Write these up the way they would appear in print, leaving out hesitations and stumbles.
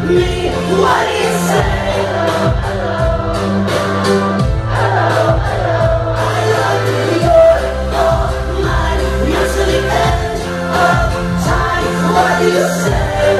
me, what do you say? What do you say?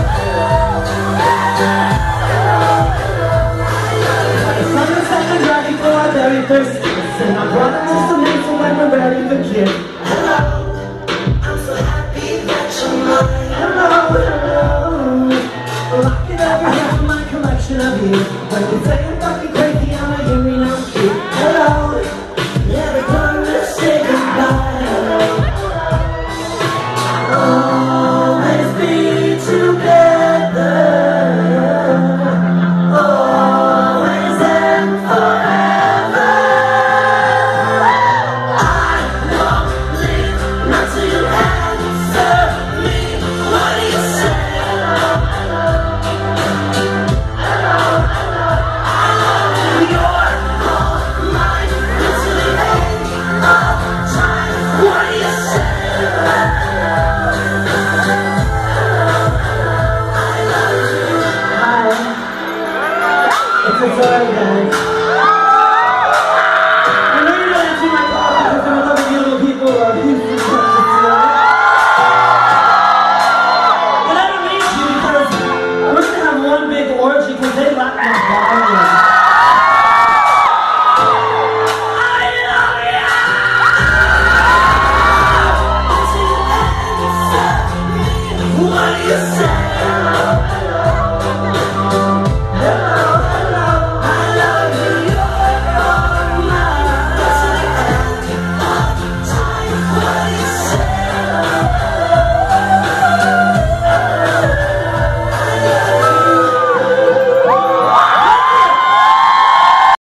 The sun is shining right before our very first kiss, and I brought it just to make so when we're ready for kiss. Hello, I'm so happy that you're mine. Hello, hello. Rocking every half of my collection of you. When you say I'm fucking crazy, I'm a hearing now cute. Hello, never gonna say goodbye. It's a toy guy.